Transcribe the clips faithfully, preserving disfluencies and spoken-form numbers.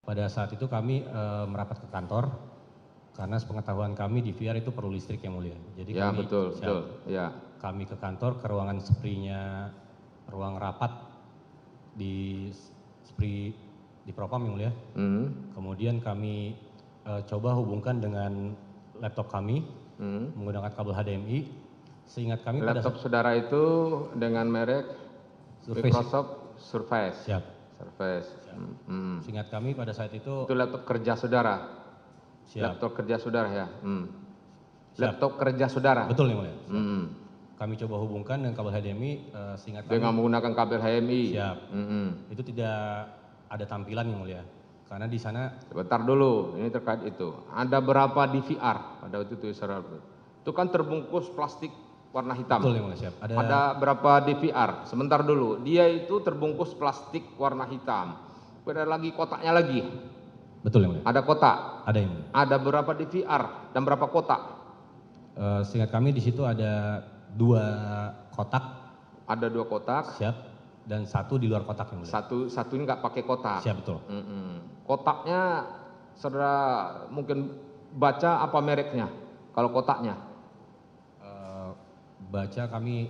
Pada saat itu kami e, merapat ke kantor karena sepengetahuan kami di V R itu perlu listrik yang mulia. Jadi Ya, kami betul, siap, betul. Ya. kami ke kantor ke ruangan SPRI-nya, ruang rapat di SPRI di Propam yang mulia. Hmm. Kemudian kami e, coba hubungkan dengan laptop kami hmm. menggunakan kabel H D M I. Seingat kami laptop pada saudara itu dengan merek Surface. Microsoft Surface. Siap. Surface. Siap. Hmm. Seingat kami pada saat itu. Itu laptop kerja saudara. Siap. Laptop kerja saudara ya. Hmm. Laptop kerja saudara. Betul yang mulia. Hmm. Kami coba hubungkan dengan kabel H D M I. Uh, seingat kami. Dengan menggunakan kabel H D M I. Siap. Hmm. Itu tidak ada tampilan yang mulia. Karena di sana. Sebentar dulu, ini terkait itu. Ada berapa D V R pada waktu itu saudara? Itu kan terbungkus plastik warna hitam. Betul yang mulia, siap. Ada, ada berapa D V R? Sebentar dulu, dia itu terbungkus plastik warna hitam. Ada lagi kotaknya lagi. Betul yang mulia. Ada kotak. Ada yang mulia. Ada berapa D V R dan berapa kotak? Uh, seingat kami di situ ada dua kotak. Ada dua kotak. Siap. Dan satu di luar kotak yang mulia. Satu satu ini nggak pakai kotak. Siap, betul. Mm-mm. Kotaknya saudara mungkin baca apa mereknya? Kalau kotaknya? Uh, baca kami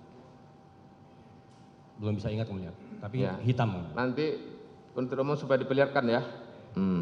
belum bisa ingat kemudian, tapi ya. Hitam. Nanti untuk umum supaya diperlihatkan ya. Hmm.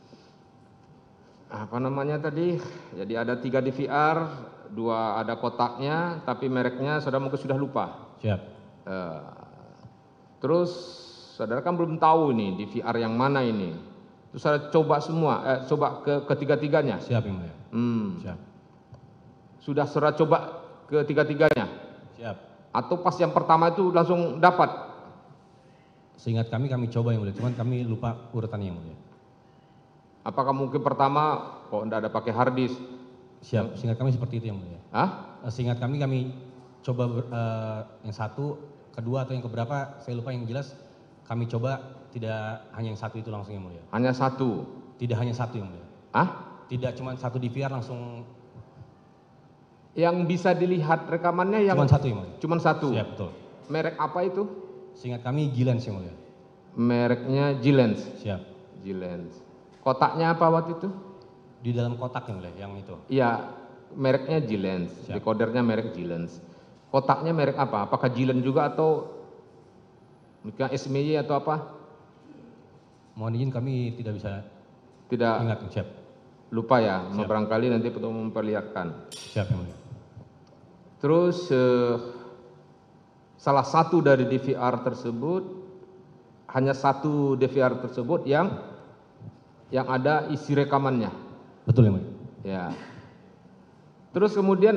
Apa namanya tadi? Jadi ada tiga D V R, dua ada kotaknya, tapi mereknya saudara mungkin sudah lupa. Siap. Uh, terus saudara kan belum tahu ini D V R yang mana ini. Terus saudara coba semua, eh, coba ke ketiga-tiganya. Siap yang mulia. Hmm. Siap. Sudah saudara coba ke tiga-tiganya? Siap. Atau pas yang pertama itu langsung dapat? Seingat kami, kami coba yang mulia, cuman kami lupa urutannya yang mulia. Apakah mungkin pertama kok tidak ada pakai hard disk? Siap, seingat kami seperti itu yang mulia. Hah? Seingat kami, kami coba uh, yang satu, kedua atau yang keberapa, saya lupa yang jelas. Kami coba tidak hanya yang satu itu langsung yang mulia. Hanya satu? Tidak hanya satu yang mulia. Hah? Tidak cuma satu D V R langsung. Yang bisa dilihat rekamannya yang cuma satu yang mulia. Cuma satu. Siap, betul. Merek apa itu? Seingat kami Gilens yang mulia. Mereknya Gilens. Siap. Gilens. Kotaknya apa waktu itu? Di dalam kotak yang mulia, yang itu. Iya, mereknya Gilens. Decodernya merek Gilens. Kotaknya merek apa? Apakah Gilens juga atau mungkin S M Y atau apa? Mohon izin kami tidak bisa tidak ingat, siap. Lupa ya, barangkali nanti perlu memperlihatkan. Siap yang mulia. Terus eh, salah satu dari D V R tersebut, hanya satu D V R tersebut yang yang ada isi rekamannya. Betul yang mulia. Ya. Terus kemudian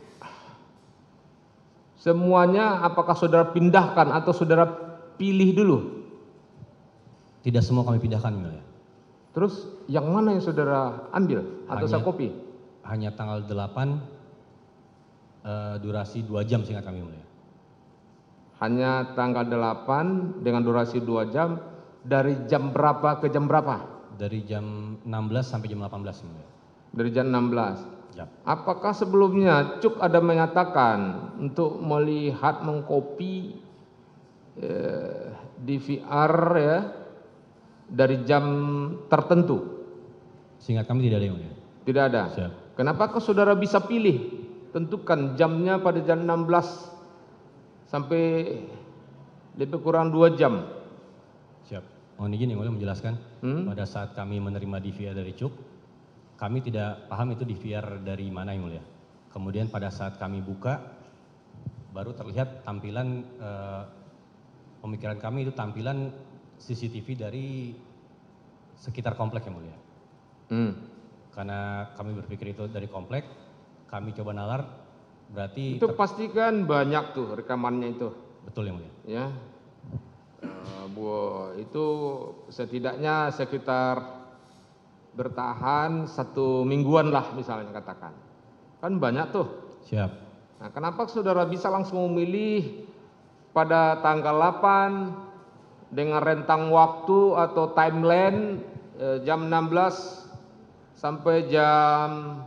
semuanya apakah saudara pindahkan atau saudara pilih dulu? Tidak semua kami pindahkan yang mulia. Terus yang mana yang saudara ambil atau saya copy? Hanya tanggal delapan, uh, durasi dua jam seingat kami mulia. Hanya tanggal delapan dengan durasi dua jam, dari jam berapa ke jam berapa? Dari jam enam belas sampai jam delapan belas mulia. Dari jam enam belas? Ya. Apakah sebelumnya Cuk ada menyatakan untuk melihat mengcopy eh, D V R ya dari jam tertentu? Seingat kami tidak ada yang mulia. Tidak ada? Siap. Kenapa kok saudara bisa pilih? Tentukan jamnya pada jam enam belas sampai lebih kurang dua jam. Siap. Mohon izin yang mulia menjelaskan. Hmm? Pada saat kami menerima D V R dari Cuk, kami tidak paham itu D V R dari mana yang mulia. Kemudian pada saat kami buka, baru terlihat tampilan, eh, pemikiran kami itu tampilan C C T V dari sekitar komplek yang mulia. Hmm. Karena kami berpikir itu dari komplek, kami coba nalar, berarti... Itu pasti kan banyak tuh rekamannya itu. Betul yang mulia. Ya, uh, Bu, itu setidaknya sekitar bertahan satu mingguan lah misalnya katakan. Kan banyak tuh. Siap. Nah, kenapa saudara bisa langsung memilih pada tanggal delapan dengan rentang waktu atau timeline eh, jam enam belas sampai jam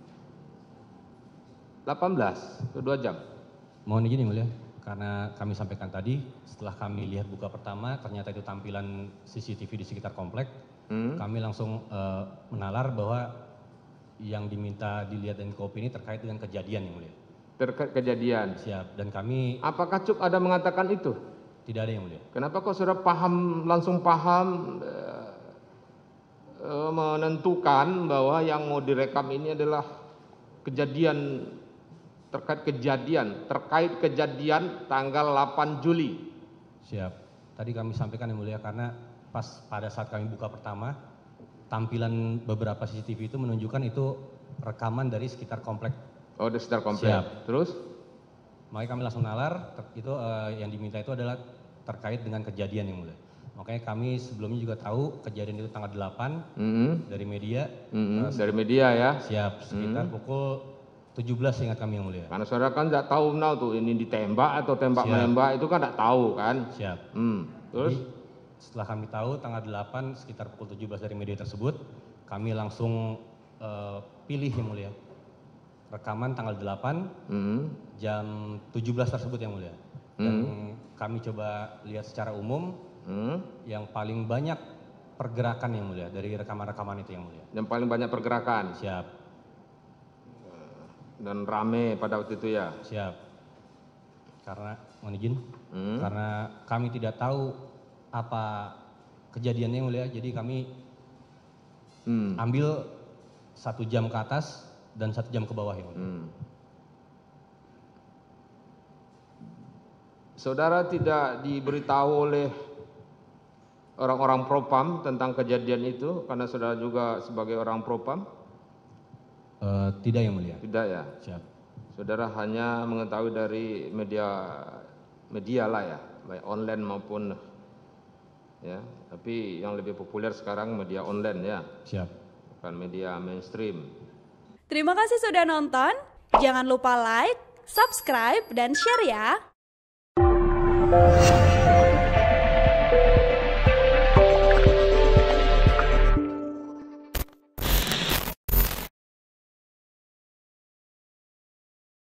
delapan belas, itu dua jam. Mohon izin yang mulia, karena kami sampaikan tadi, setelah kami lihat buka pertama, ternyata itu tampilan C C T V di sekitar komplek, Hmm. Kami langsung uh, menalar bahwa yang diminta dilihat dan kopi ini terkait dengan kejadian yang mulia. Terkait kejadian. Siap. Dan kami. Apakah Cuk ada mengatakan itu? Tidak ada yang mulia. Kenapa kok saudara paham langsung paham uh, uh, menentukan bahwa yang mau direkam ini adalah kejadian terkait kejadian terkait kejadian tanggal delapan Juli? Siap. Tadi kami sampaikan yang mulia karena pas pada saat kami buka pertama, tampilan beberapa C C T V itu menunjukkan itu rekaman dari sekitar komplek. Oh, dari sekitar komplek. Siap. Terus? Makanya kami langsung nalar, itu uh, yang diminta itu adalah terkait dengan kejadian yang mulia. Makanya kami sebelumnya juga tahu kejadian itu tanggal delapan mm-hmm. dari media. Mm-hmm. Uh, dari media ya? Siap, sekitar mm-hmm. pukul tujuh belas ingat kami yang mulia. Karena saudara kan tidak tahu nah tuh ini ditembak atau tembak Siap. menembak itu kan tidak tahu kan? Siap. Hmm. Terus? Jadi, setelah kami tahu tanggal delapan sekitar pukul tujuh belas dari media tersebut, kami langsung uh, pilih yang mulia. Rekaman tanggal delapan mm-hmm. jam tujuh belas tersebut yang mulia. Dan mm-hmm. kami coba lihat secara umum mm-hmm. yang paling banyak pergerakan yang mulia dari rekaman-rekaman itu yang mulia. Yang paling banyak pergerakan. Siap. Dan rame pada waktu itu ya. Siap. Karena mohon izin, mm-hmm. karena kami tidak tahu apa kejadiannya yang mulia, jadi kami hmm. ambil satu jam ke atas dan satu jam ke bawah yang mulia. Hmm. Saudara tidak diberitahu oleh orang-orang Propam tentang kejadian itu karena saudara juga sebagai orang Propam? Uh, tidak yang mulia. Tidak ya. Siap. Saudara hanya mengetahui dari media media lah ya, baik online maupun ya, tapi yang lebih populer sekarang media online ya. Siap. Bukan media mainstream. Terima kasih sudah nonton. Jangan lupa like, subscribe, dan share ya.